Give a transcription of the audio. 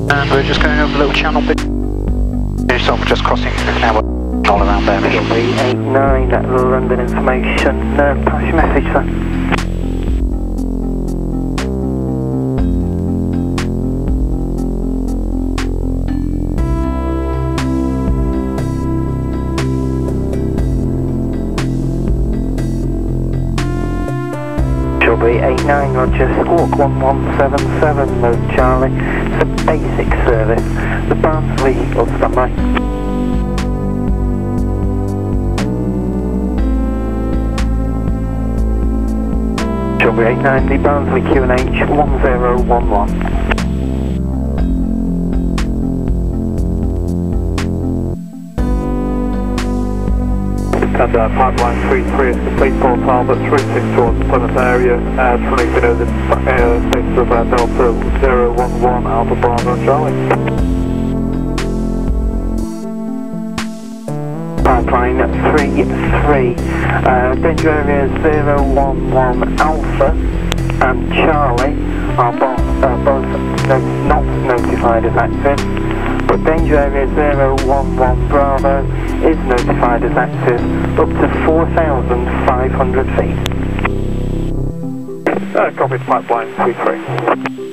And we're just going over a little channel bit. Yourself just crossing now all around there. B89 London information. Pass your message, sir. B89 Roger, Squawk 1177 Mode Charlie. It's a basic service. The Barnsley on standby. Shelby 89, the Barnsley QNH 1011. And pipeline 33 is complete, Paul Talbot's routing towards the Plymouth area, 20 minutes status of Delta 011 Alpha Bravo Charlie. Pipeline 33, danger area 011 Alpha and Charlie are both not notified as active. But danger area 011 Bravo is notified as active up to 4,500 feet. Copy pipeline 33.